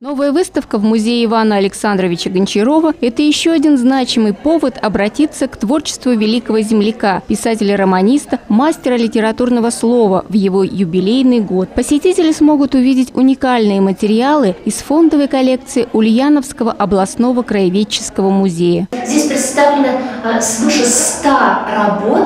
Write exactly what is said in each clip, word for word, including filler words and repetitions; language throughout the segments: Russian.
Новая выставка в музее Ивана Александровича Гончарова – это еще один значимый повод обратиться к творчеству великого земляка, писателя-романиста, мастера литературного слова в его юбилейный год. Посетители смогут увидеть уникальные материалы из фондовой коллекции Ульяновского областного краеведческого музея. Здесь представлено свыше ста работ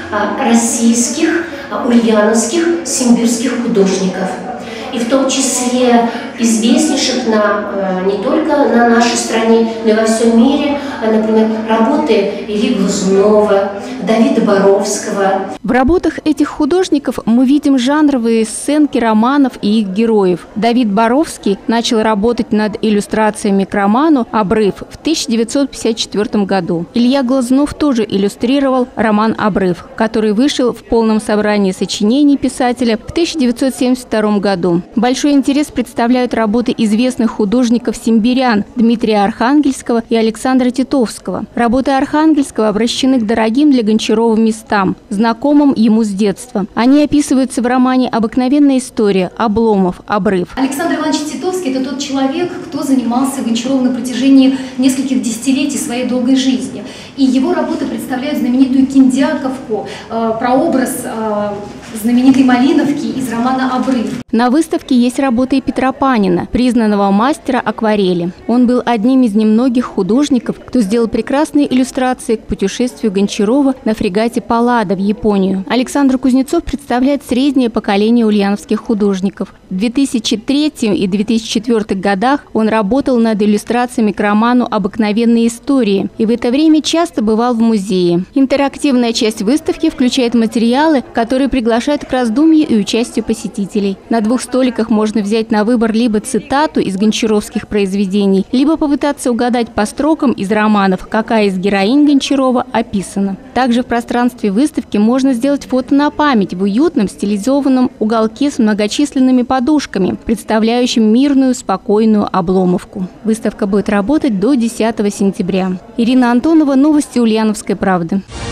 российских, ульяновских, симбирских художников. И в том числе известнейших на, не только на нашей стране, но и во всем мире, например, работы Ильи Глазунова, Давида Боровского. В работах этих художников мы видим жанровые сценки романов и их героев. Давид Боровский начал работать над иллюстрациями к роману «Обрыв» в тысяча девятьсот пятьдесят четвёртом году. Илья Глазунов тоже иллюстрировал роман «Обрыв», который вышел в полном собрании сочинений писателя в тысяча девятьсот семьдесят втором году. Большой интерес представляют работы известных художников-симбирян Дмитрия Архангельского и Александра Титовского. Работы Архангельского обращены к дорогим для Гончарова местам, знакомым ему с детства. Они описываются в романе «Обыкновенная история. Обломов. Обрыв». Александр Иванович Титовский – это тот человек, кто занимался Гончаровым на протяжении нескольких десятилетий своей долгой жизни. И его работы представляют знаменитую Киндиаковку, э, прообраз э, знаменитой Малиновки из романа «Обрыв». На выставке есть работы и Петра Панина, признанного мастера акварели. Он был одним из немногих художников, кто сделал прекрасные иллюстрации к путешествию Гончарова на фрегате «Паллада» в Японию. Александр Кузнецов представляет среднее поколение ульяновских художников. В две тысячи третьем и две тысячи четвёртом годах он работал над иллюстрациями к роману «Обыкновенные истории» и в это время часто бывал в музее. Интерактивная часть выставки включает материалы, которые приглашают к раздумью и участию посетителей. На двух столиках можно взять на выбор либо цитату из гончаровских произведений, либо попытаться угадать по строкам из романов, какая из героинь Гончарова описана. Также в пространстве выставки можно сделать фото на память в уютном стилизованном уголке с многочисленными подушками, представляющим мирную, спокойную Обломовку. Выставка будет работать до десятого сентября. Ирина Антонова, новости Ульяновской правды.